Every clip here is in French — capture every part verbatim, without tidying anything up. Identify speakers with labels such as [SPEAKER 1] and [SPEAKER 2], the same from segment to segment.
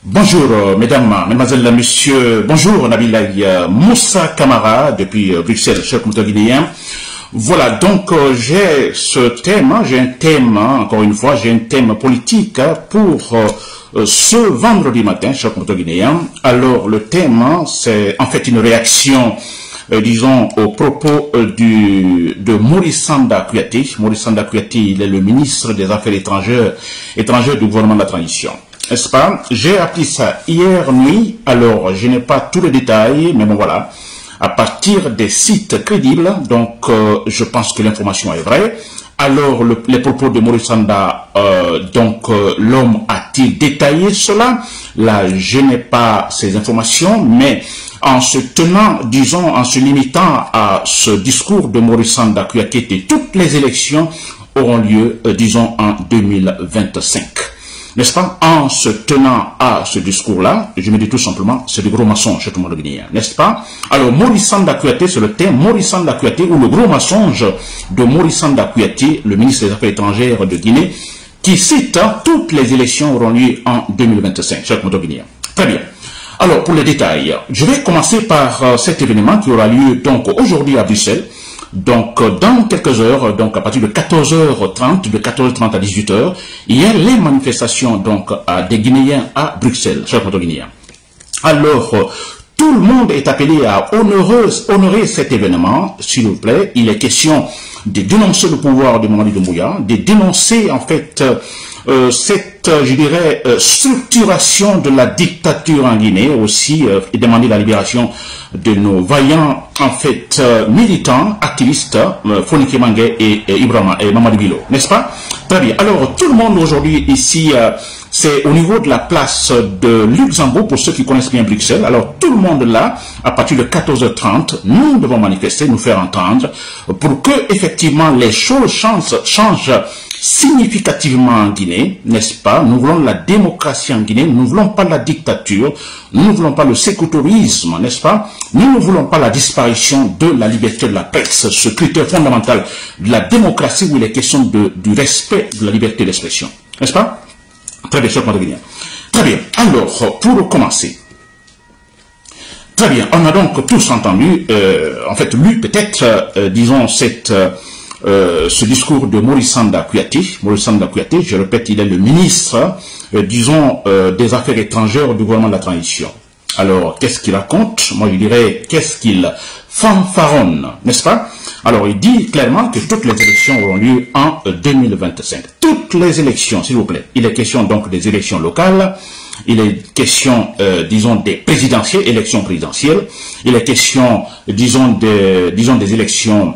[SPEAKER 1] Bonjour, euh, mesdames, mesdemoiselles, messieurs. Bonjour, Nabilaï euh, Moussa Kamara, depuis euh, Bruxelles, cher comité guinéen. Voilà, donc euh, j'ai ce thème, hein, j'ai un thème, hein, encore une fois, j'ai un thème politique hein, pour euh, ce vendredi matin, cher comité guinéen. Alors, le thème, hein, c'est en fait une réaction, euh, disons, aux propos euh, du, de Maurice Sanda Kouyaté. Maurice Sanda Kouyaté, il est le ministre des Affaires étrangères, étrangères du gouvernement de la transition. N'est-ce pas? J'ai appris ça hier nuit, alors je n'ai pas tous les détails, mais bon voilà, à partir des sites crédibles, donc euh, je pense que l'information est vraie. Alors le, les propos de Maurice Sanda, euh, donc euh, l'homme a-t-il détaillé cela? Là, je n'ai pas ces informations, mais en se tenant, disons, en se limitant à ce discours de Maurice Sanda Kouyaté, toutes les élections auront lieu, euh, disons, en deux mille vingt-cinq. N'est-ce pas? En se tenant à ce discours-là, je me dis tout simplement, c'est du gros mensonge chez tout le monde guinéen, n'est-ce pas? Alors, Maurice Sanda Kouyaté, c'est le thème, Maurice Sanda Kouyaté, ou le gros mensonge de Maurice Sanda Kouyaté, le ministre des Affaires étrangères de Guinée, qui cite hein, toutes les élections auront lieu en deux mille vingt-cinq, cher comité guinéen. Très bien. Alors, pour les détails, je vais commencer par euh, cet événement qui aura lieu donc aujourd'hui à Bruxelles. Donc, dans quelques heures, donc à partir de quatorze heures trente, de quatorze heures trente à dix-huit heures, il y a les manifestations donc à des Guinéens à Bruxelles, chers Guinéens. Alors, tout le monde est appelé à honorer, honorer cet événement, s'il vous plaît. Il est question de dénoncer le pouvoir de Mamadi Doumbouya, de dénoncer en fait euh, cette, je dirais, euh, structuration de la dictature en Guinée, aussi euh, et demander la libération de nos vaillants en fait euh, militants, activistes, euh, Fonike Mangue et, et Ibrahima et Mamadi Bilo, n'est-ce pas? Très bien. Alors tout le monde aujourd'hui ici, euh, c'est au niveau de la place de Luxembourg, pour ceux qui connaissent bien Bruxelles. Alors tout le monde là, à partir de quatorze heures trente, nous devons manifester, nous faire entendre, pour que effectivement les choses changent, changent significativement en Guinée, n'est-ce pas? Nous voulons la démocratie en Guinée, nous ne voulons pas la dictature, nous ne voulons pas le sécuritarisme, n'est-ce pas? Nous ne voulons pas la disparition de la liberté de la presse, ce critère fondamental de la démocratie où il est question de, du respect de la liberté d'expression, n'est-ce pas? Très bien, cher Guinéen. Très bien. Alors, pour commencer, très bien, on a donc tous entendu, euh, en fait, lu peut-être, euh, disons, cette... Euh, Euh, ce discours de Maurice Sanda Kouyaté. Maurice Sanda Kouyaté, je répète, il est le ministre, euh, disons, euh, des Affaires étrangères du gouvernement de la transition. Alors, qu'est-ce qu'il raconte? Moi, je dirais, qu'est-ce qu'il fanfaronne, n'est-ce pas? Alors, il dit clairement que toutes les élections auront lieu en euh, deux mille vingt-cinq. Toutes les élections, s'il vous plaît. Il est question donc des élections locales. Il est question, euh, disons, des présidentielles, élections présidentielles. Il est question, disons, des, disons, des élections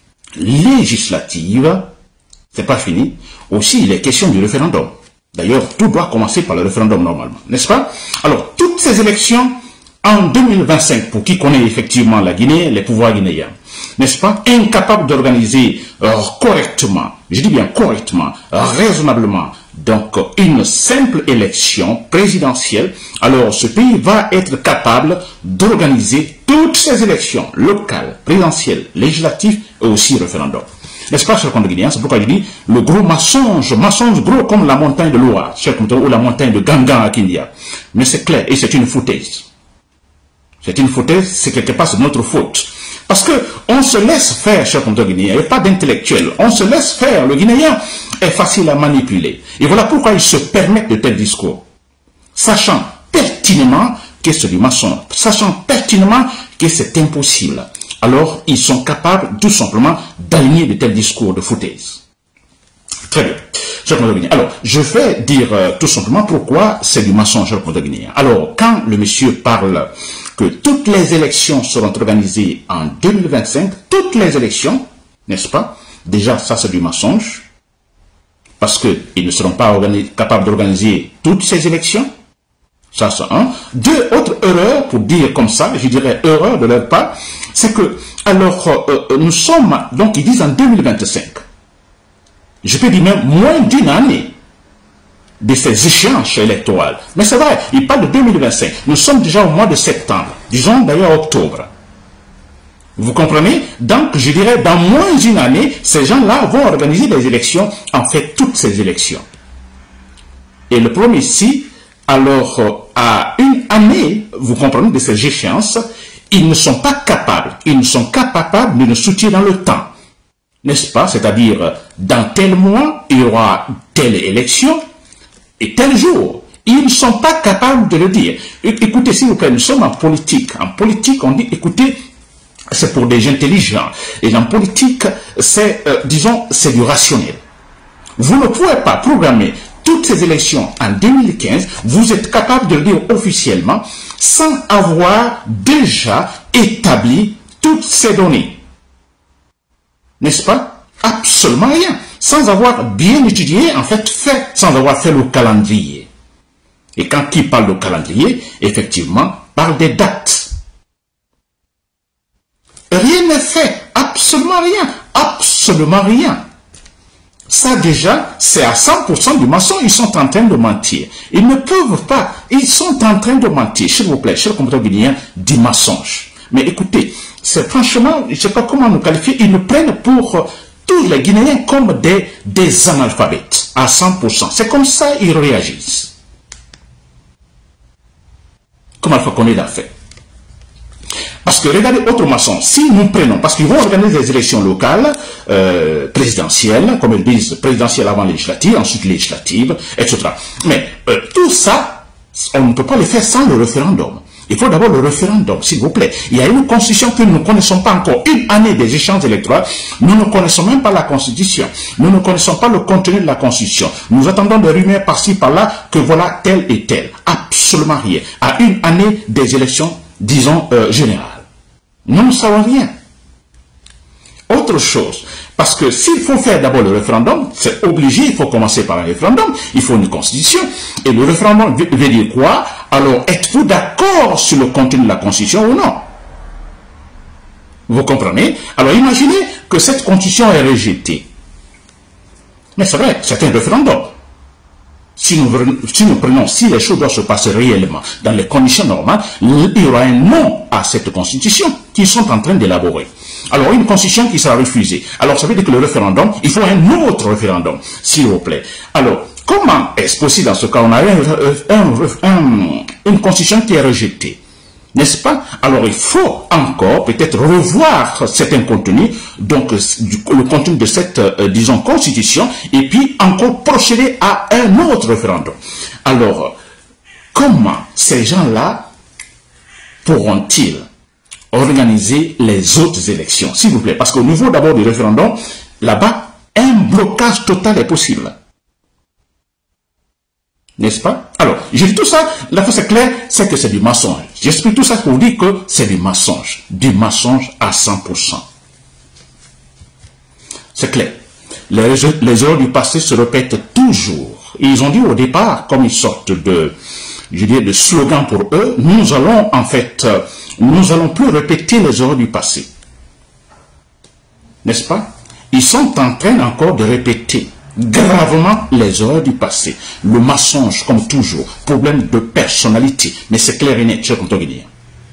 [SPEAKER 1] législative, c'est pas fini. Aussi, il est question du référendum. D'ailleurs, tout doit commencer par le référendum normalement, n'est-ce pas? Alors, toutes ces élections en deux mille vingt-cinq, pour qui connaît effectivement la Guinée, les pouvoirs guinéens, n'est-ce pas? Incapables d'organiser euh, correctement, je dis bien correctement, raisonnablement, donc une simple élection présidentielle, alors ce pays va être capable d'organiser toutes ces élections locales, présidentielles, législatives et aussi référendum. N'est-ce pas, cher compte guinéen? C'est pourquoi je dis le gros mensonge, mensonge gros comme la montagne de Loa, cher compte, ou la montagne de Gangan à Kindia. Mais c'est clair et c'est une foutaise. C'est une foutaise, c'est quelque part c'est notre faute. Parce que on se laisse faire, cher compte guinéen, il n'y a pas d'intellectuel. On se laisse faire. Le Guinéen est facile à manipuler. Et voilà pourquoi ils se permettent de tels discours. Sachant pertinemment que c'est du mensonge. Sachant pertinemment que c'est impossible. Alors, ils sont capables tout simplement d'aligner de tels discours de foutaise. Très bien. Cher compte guinéen. Alors, je vais dire euh, tout simplement pourquoi c'est du mensonge, cher compte guinéen. Alors, quand le monsieur parle que toutes les élections seront organisées en deux mille vingt-cinq, toutes les élections, n'est-ce pas? Déjà, ça c'est du mensonge, parce qu'ils ne seront pas capables d'organiser toutes ces élections. Ça, c'est un. Deux autres erreurs, pour dire comme ça, je dirais erreur de leur part, c'est que, alors, euh, nous sommes, donc ils disent en deux mille vingt-cinq. Je peux dire même moins d'une année de ces échéances électorales. Mais c'est vrai, il parle de deux mille vingt-cinq. Nous sommes déjà au mois de septembre, disons d'ailleurs octobre. Vous comprenez? Donc, je dirais, dans moins d'une année, ces gens-là vont organiser des élections, en fait, toutes ces élections. Et le problème ici, alors euh, à une année, vous comprenez, de ces échéances, ils ne sont pas capables, ils ne sont pas capables de nous soutenir dans le temps. N'est-ce pas? C'est-à-dire, dans tel mois, il y aura telle élection et tel jour. Ils ne sont pas capables de le dire. Écoutez, s'il vous plaît, nous sommes en politique. En politique, on dit, écoutez, c'est pour des gens intelligents. Et en politique, c'est, euh, disons, c'est du rationnel. Vous ne pouvez pas programmer toutes ces élections en deux mille quinze, vous êtes capable de le dire officiellement, sans avoir déjà établi toutes ces données. N'est-ce pas? Absolument rien. Sans avoir bien étudié, en fait, fait, sans avoir fait le calendrier. Et quand il parle de calendrier, effectivement, parle des dates. Rien n'est fait. Absolument rien. Absolument rien. Ça déjà, c'est à cent pour cent du mensonge. Ils sont en train de mentir. Ils ne peuvent pas. Ils sont en train de mentir. S'il vous plaît, cher compatriote guinéen, du mensonge. Mais écoutez, c'est franchement, je ne sais pas comment nous qualifier. Ils nous prennent pour euh, tous les Guinéens comme des, des analphabètes. À cent pour cent. C'est comme ça qu'ils réagissent. Comme Alpha Condé l'a fait. Parce que regardez autre maçon, si nous prenons, parce qu'ils vont organiser des élections locales, euh, présidentielles, comme ils disent, présidentielles avant législatives, ensuite législatives, et cetera. Mais euh, tout ça, on ne peut pas le faire sans le référendum. Il faut d'abord le référendum, s'il vous plaît. Il y a une constitution que nous ne connaissons pas encore. Une année des échéances électorales, nous ne connaissons même pas la constitution. Nous ne connaissons pas le contenu de la constitution. Nous attendons des rumeurs par-ci, par-là, que voilà tel et tel. Absolument rien. À une année des élections, disons, euh, générales. Nous ne savons rien. Autre chose, parce que s'il faut faire d'abord le référendum, c'est obligé, il faut commencer par un référendum, il faut une constitution, et le référendum veut dire quoi? Alors, êtes-vous d'accord sur le contenu de la constitution ou non? Vous comprenez? Alors, imaginez que cette constitution est rejetée. Mais c'est vrai, c'est un référendum. Si nous, si nous prenons, si les choses doivent se passer réellement dans les conditions normales, il y aura un non à cette constitution qu'ils sont en train d'élaborer. Alors, une constitution qui sera refusée. Alors, ça veut dire que le référendum, il faut un autre référendum, s'il vous plaît. Alors, comment est-ce possible dans ce cas? On a un, un, un, une constitution qui est rejetée. N'est-ce pas? Alors, il faut encore peut-être revoir certains contenus, donc du, le contenu de cette, euh, disons, constitution, et puis encore procéder à un autre référendum. Alors, comment ces gens-là pourront-ils organiser les autres élections, s'il vous plaît? Parce qu'au niveau d'abord du référendum, là-bas, un blocage total est possible. N'est-ce pas? Alors, je dis tout ça, la fois c'est clair, c'est que c'est du mensonge. J'explique tout ça pour vous dire que c'est du mensonge. Du mensonge à cent pour cent. C'est clair. Les, les erreurs du passé se répètent toujours. Ils ont dit au départ, comme une sorte de, je dirais, de slogan pour eux, nous allons en fait, nous allons plus répéter les erreurs du passé. N'est-ce pas? Ils sont en train encore de répéter gravement les erreurs du passé. Le mensonge, comme toujours, problème de personnalité. Mais c'est clair et net, cher compatriote guinéen.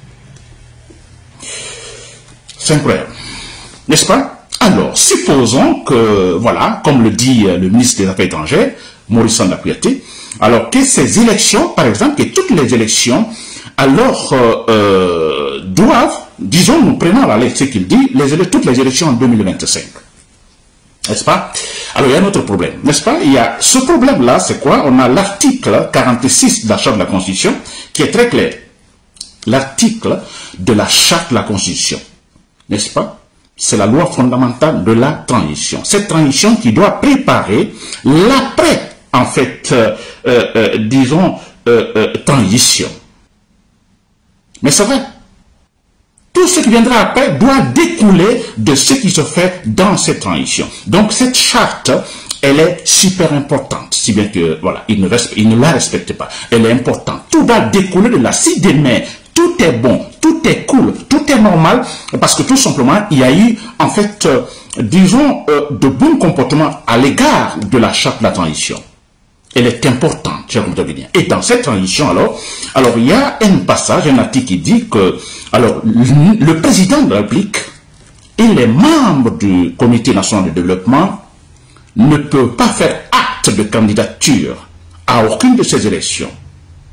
[SPEAKER 1] C'est incroyable. N'est-ce pas? Alors, supposons que, voilà, comme le dit le ministre des Affaires étrangères, Maurice Sanda-Kouyaté, alors que ces élections, par exemple, que toutes les élections, alors, euh, euh, doivent, disons, nous prenons la lettre, ce qu'il dit, les, toutes les élections en deux mille vingt-cinq. N'est-ce pas? Alors, il y a un autre problème, n'est-ce pas? Il y a ce problème-là, c'est quoi? On a l'article quarante-six de la Charte de la Constitution, qui est très clair. L'article de la Charte de la Constitution, n'est-ce pas? C'est la loi fondamentale de la transition. Cette transition qui doit préparer l'après, en fait, euh, euh, disons, euh, euh, transition. Mais c'est vrai. Tout ce qui viendra après doit découler de ce qui se fait dans cette transition. Donc cette charte, elle est super importante, si bien que, voilà, il ne, il ne la respecte pas. Elle est importante. Tout doit découler de là. Si demain, tout est bon, tout est cool, tout est normal, parce que tout simplement, il y a eu, en fait, euh, disons, euh, de bons comportements à l'égard de la charte de la transition. Elle est importante, cher compatriote guinéen. Et dans cette transition, alors, alors, il y a un passage, un article qui dit que, alors, le, le président de la République et les membres du Comité national de développement ne peuvent pas faire acte de candidature à aucune de ces élections.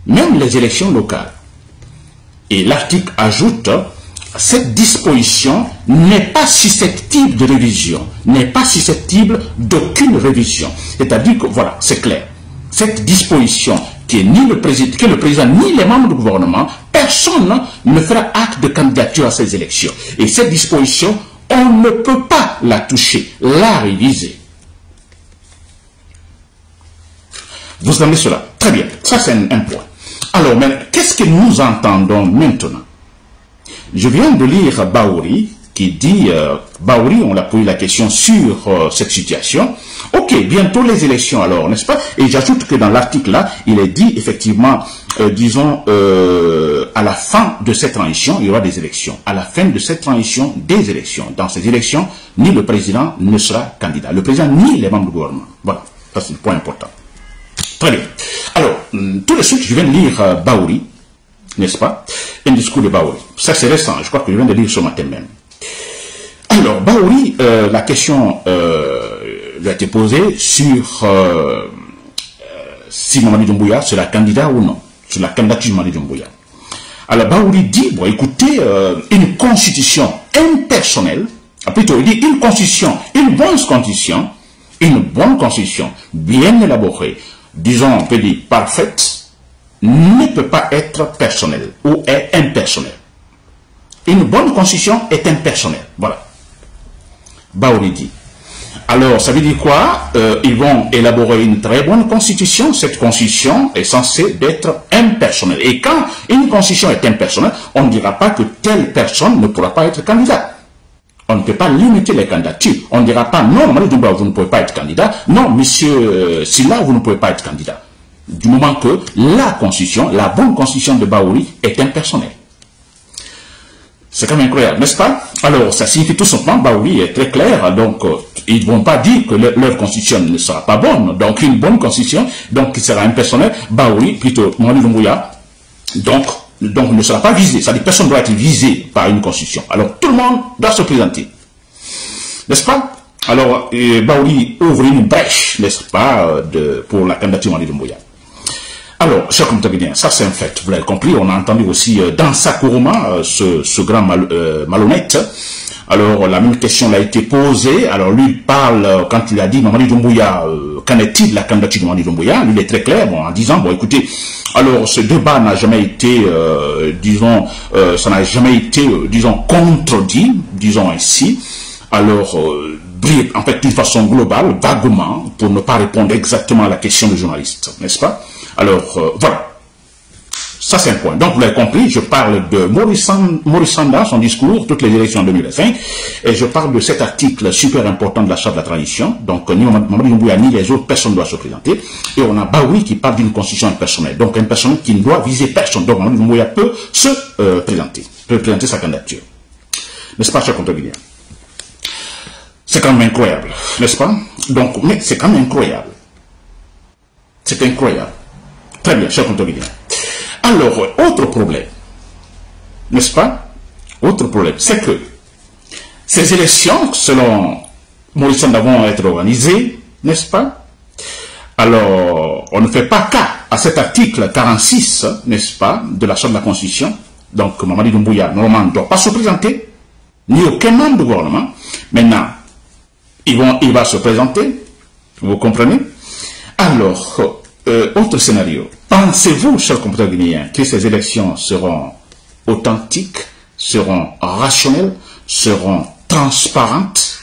[SPEAKER 1] même les élections locales. Et l'article ajoute, cette disposition n'est pas susceptible de révision, n'est pas susceptible d'aucune révision. C'est-à-dire que, voilà, c'est clair. Cette disposition qui est ni le président, que le président ni les membres du gouvernement, personne ne fera acte de candidature à ces élections. Et cette disposition, on ne peut pas la toucher, la réviser. Vous entendez cela? Très bien, ça c'est un, un point. Alors, qu'est-ce que nous entendons maintenant? Je viens de lire Baouri qui dit, euh, Baouri, on l'a posé la question sur euh, cette situation. Ok, bientôt les élections alors, n'est-ce pas? Et j'ajoute que dans l'article là, il est dit effectivement, euh, disons, euh, à la fin de cette transition, il y aura des élections. À la fin de cette transition, des élections. Dans ces élections, ni le président ne sera candidat. Le président ni les membres du gouvernement. Voilà, ça c'est le point important. Très bien. Alors, tout de suite, je viens de lire euh, Baouri, n'est-ce pas? Un discours de Baouri. Ça c'est récent, je crois que je viens de lire ce matin même. Alors, Baouri, euh, la question euh, lui a été posée sur euh, si Mamadi Doumbouya sera candidat ou non, sur la candidature de Mamadi Doumbouya. Alors, Baouri dit, bon, écoutez, euh, une constitution impersonnelle, plutôt, il dit une constitution, une bonne constitution, une bonne constitution, bien élaborée, disons, on peut dire parfaite, ne peut pas être personnelle ou est impersonnelle. Une bonne constitution est impersonnelle. Voilà. Baouri dit. Alors, ça veut dire quoi? euh, Ils vont élaborer une très bonne constitution. Cette constitution est censée être impersonnelle. Et quand une constitution est impersonnelle, on ne dira pas que telle personne ne pourra pas être candidat. On ne peut pas limiter les candidatures. On ne dira pas non, Mamadi Doumbouya, vous ne pouvez pas être candidat. Non, monsieur euh, Silla, vous ne pouvez pas être candidat. Du moment que la constitution, la bonne constitution de Baouri est impersonnelle. C'est quand même incroyable, n'est-ce pas? Alors, ça signifie tout simplement, Baouri est très clair, donc euh, ils ne vont pas dire que le, leur constitution ne sera pas bonne. Donc, une bonne constitution, donc qui sera impersonnelle, Baouri, plutôt Mamadi Doumbouya, donc, donc ne sera pas visé. C'est-à-dire personne ne doit être visé par une constitution. Alors, tout le monde doit se présenter. N'est-ce pas? Alors, euh, Baouri ouvre une brèche, n'est-ce pas, de, pour la candidature de Mamadi Doumbouya. Alors, chers compatriotes, ça c'est un fait, vous l'avez compris, on a entendu aussi euh, dans sa Kourouma, euh, ce, ce grand mal, euh, malhonnête. Alors, la même question l'a été posée, alors lui parle, euh, quand il a dit Mamadi Doumbouya, euh, qu'en est-il de la candidature de Mamadi Doumbouya? Lui il est très clair, bon, en disant, bon écoutez, alors ce débat n'a jamais été, euh, disons, euh, ça n'a jamais été, euh, disons, contredit, disons ainsi. Alors, euh, en fait, d'une façon globale, vaguement, pour ne pas répondre exactement à la question du journaliste, n'est-ce pas? Alors, euh, voilà. Ça, c'est un point. Donc, vous l'avez compris, je parle de Maurice Sanda, son discours, toutes les élections en deux mille cinq, et je parle de cet article super important de la Charte de la Transition. Donc, ni Mamadi Doumbouya, ni les autres personnes ne doivent se présenter. Et on a Baouri qui parle d'une constitution impersonnelle. Donc, une personne qui ne doit viser personne. Donc, Mamadi Doumbouya peut se euh, présenter, peut présenter sa candidature. N'est-ce pas, cher compatriotes? C'est quand même incroyable, n'est-ce pas? Donc, mais c'est quand même incroyable. C'est incroyable. Très bien, cher compatriotes. Alors, autre problème, n'est-ce pas? Autre problème, c'est que ces élections, selon Maurice Sanda, vont être organisées, n'est-ce pas? Alors, on ne fait pas cas à cet article quarante-six, n'est-ce pas, de la Charte de la Constitution. Donc, Mamadi Doumbouya, normalement, ne doit pas se présenter, ni aucun membre du gouvernement. Maintenant, ils vont, il va se présenter, vous comprenez? Alors, euh, autre scénario. Pensez-vous, chers compatriotes guinéens, que ces élections seront authentiques, seront rationnelles, seront transparentes,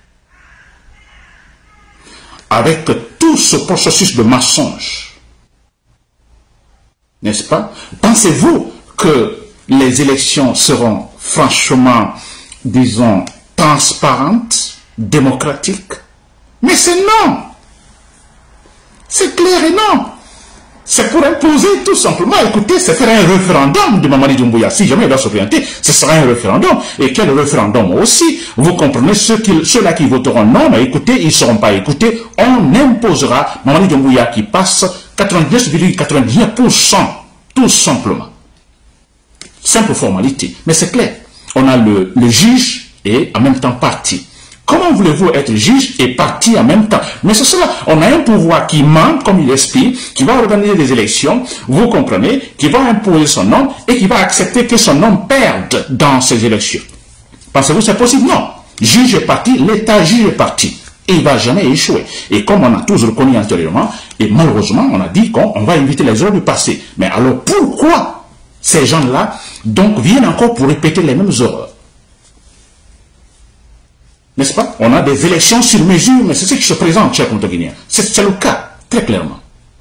[SPEAKER 1] avec tout ce processus de mensonge? N'est-ce pas? Pensez-vous que les élections seront franchement, disons, transparentes, démocratiques? Mais c'est non! C'est clair et non! C'est pour imposer tout simplement, écoutez, c'est faire un référendum de Mamadi Doumbouya. Si jamais il doit se présenter, ce sera un référendum. Et quel référendum aussi? Vous comprenez, ceux qui, ceux-là qui voteront non, mais écoutez, ils ne seront pas écoutés. On imposera Mamadi Doumbouya qui passe quatre-vingt-dix virgule quatre-vingt-dix-neuf pour cent, tout simplement. Simple formalité. Mais c'est clair. On a le, le juge et en même temps parti. Comment voulez-vous être juge et parti en même temps? Mais c'est cela. On a un pouvoir qui ment, comme il explique, qui va organiser des élections, vous comprenez, qui va imposer son nom et qui va accepter que son nom perde dans ces élections. Pensez-vous que c'est possible? Non. Juge et parti, l'État juge et parti. Et il ne va jamais échouer. Et comme on a tous reconnu antérieurement, et malheureusement, on a dit qu'on va éviter les erreurs du passé. Mais alors pourquoi ces gens-là donc viennent encore pour répéter les mêmes erreurs? N'est-ce pas? On a des élections sur mesure, mais c'est ce qui se présente, chers Contoguinéens. C'est le cas, très clairement.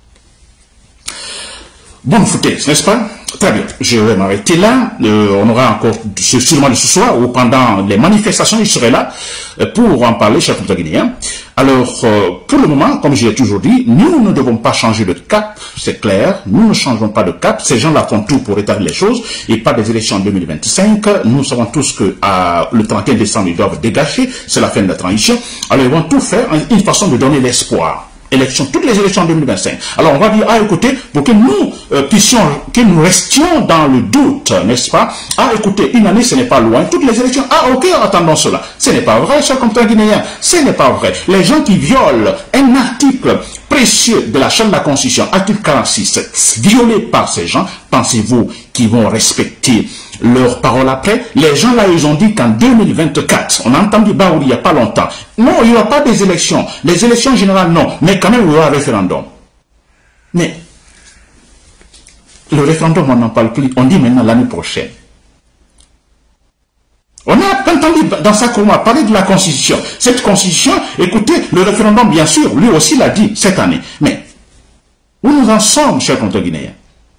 [SPEAKER 1] Bonne foutaise, n'est-ce pas? Très bien, je vais m'arrêter là. Euh, on aura encore sûrement de ce soir ou pendant les manifestations, je serai là euh, pour en parler, chers Contoguinéens. Alors, euh, pour le moment, comme je l'ai toujours dit, nous ne devons pas changer de cap, c'est clair. Nous ne changeons pas de cap. Ces gens-là font tout pour rétablir les choses et pas des élections en deux mille vingt-cinq. Nous savons tous que à, le trente et un décembre, ils doivent dégager. C'est la fin de la transition. Alors, ils vont tout faire, une façon de donner l'espoir. Élections, toutes les élections en deux mille vingt-cinq. Alors on va dire, ah écoutez, pour que nous euh, puissions, que nous restions dans le doute, n'est-ce pas? Ah écoutez, une année ce n'est pas loin, toutes les élections, ah ok, attendons cela. Ce n'est pas vrai, chers compatriotes guinéens, ce n'est pas vrai. Les gens qui violent un article précieux de la Charte de la Constitution, article quarante-six, violé par ces gens, pensez-vous qu'ils vont respecter leurs paroles après? Les gens là, ils ont dit qu'en deux mille vingt-quatre, on a entendu Baouri il n'y a pas longtemps, non, il n'y aura pas des élections, les élections générales non, mais quand même il y aura un référendum. Mais le référendum, on n'en parle plus, on dit maintenant l'année prochaine. On a entendu dans sa courant parler de la Constitution. Cette Constitution, écoutez, le référendum, bien sûr, lui aussi l'a dit cette année. Mais où nous en sommes, chers Contoguinéens?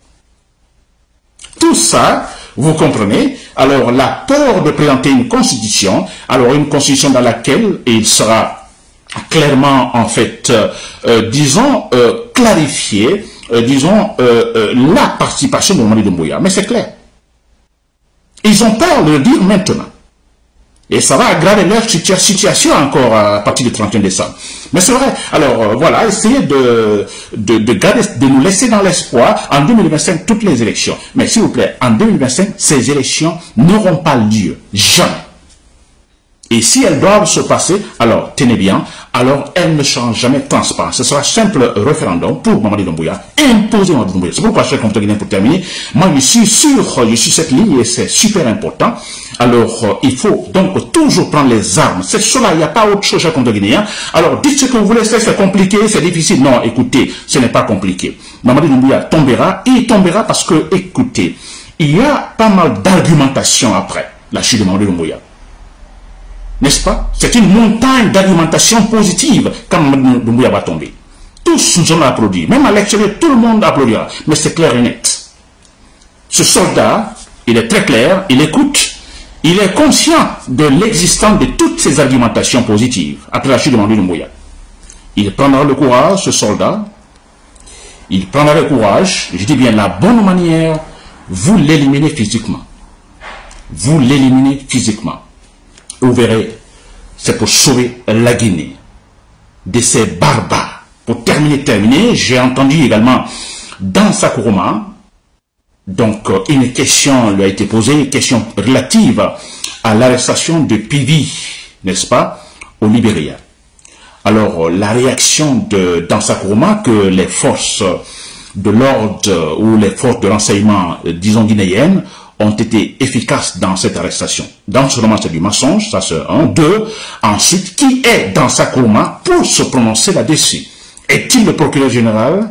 [SPEAKER 1] Tout ça, vous comprenez? Alors, la peur de présenter une Constitution, alors une Constitution dans laquelle il sera clairement, en fait, euh, euh, disons, euh, clarifié, euh, disons, euh, euh, la participation de Mamadi Doumbouya. Mais c'est clair. Ils ont peur de le dire maintenant. Et ça va aggraver leur situation encore à partir du trente et un décembre. Mais c'est vrai. Alors euh, voilà, essayez de, de, de, garder, de nous laisser dans l'espoir en deux mille vingt-cinq toutes les élections. Mais s'il vous plaît, en deux mille vingt-cinq, ces élections n'auront pas lieu. Jamais. Et si elles doivent se passer, alors tenez bien, alors elles ne seront jamais transparentes. Ce sera un simple référendum pour Mamadi Doumbouya, imposé Mamadi Doumbouya. C'est pourquoi, chers Contoguinéens, pour terminer, moi je suis sûr, je suis cette ligne et c'est super important. Alors, euh, il faut donc toujours prendre les armes. C'est cela, il n'y a pas autre chose, chers Contoguinéens. Alors, dites ce que vous voulez, c'est compliqué, c'est difficile. Non, écoutez, ce n'est pas compliqué. Mamadi Doumbouya tombera, et il tombera parce que, écoutez, il y a pas mal d'argumentation après la chute de Mamadi Doumbouya. N'est-ce pas? C'est une montagne d'argumentation positive quand Mamadi Doumbouya va tomber. Tous nous allons applaudir. Même à l'extérieur, tout le monde applaudira. Mais c'est clair et net. Ce soldat, il est très clair, il écoute, il est conscient de l'existence de toutes ces argumentations positives après la chute de Mamadi Doumbouya. Il prendra le courage, ce soldat, il prendra le courage, je dis bien la bonne manière, vous l'éliminez physiquement. Vous l'éliminez physiquement. Vous verrez, c'est pour sauver la Guinée de ces barbares. Pour terminer, terminer, j'ai entendu également dans Sakuruma, donc une question lui a été posée, une question relative à l'arrestation de Pivi, n'est-ce pas, au Libéria. Alors, la réaction de dans Sakuruma que les forces de l'ordre ou les forces de renseignement, disons guinéennes, ont été efficaces dans cette arrestation. Donc, seulement c'est du mensonge, ça c'est un. Deux, ensuite, qui est dans Sakuruma pour se prononcer là-dessus? Est-il le procureur général?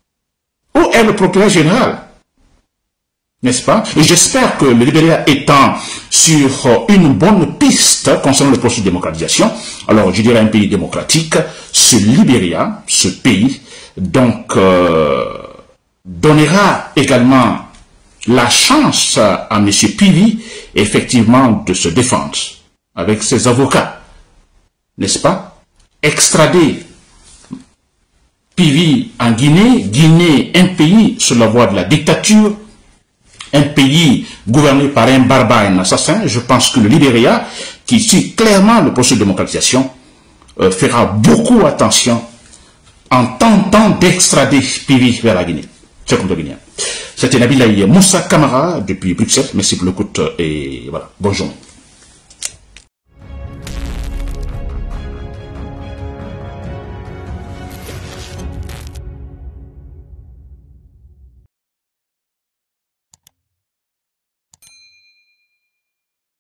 [SPEAKER 1] Où est le procureur général? N'est-ce pas? Et j'espère que le Libéria étant sur une bonne piste concernant le processus de démocratisation, alors je dirais un pays démocratique, ce Libéria, ce pays, donc, euh, donnera également la chance à M. Pivi, effectivement, de se défendre avec ses avocats, n'est-ce pas? Extrader Pivi en Guinée, Guinée, un pays sur la voie de la dictature, un pays gouverné par un barbare, un assassin. Je pense que le Libéria, qui suit clairement le processus de démocratisation, euh, fera beaucoup attention en tentant d'extrader Pivi vers la Guinée. C'est comme le Guinéen. C'était Nabilaï Moussa Kamara depuis Bruxelles. Merci pour l'écoute et voilà. Bonjour.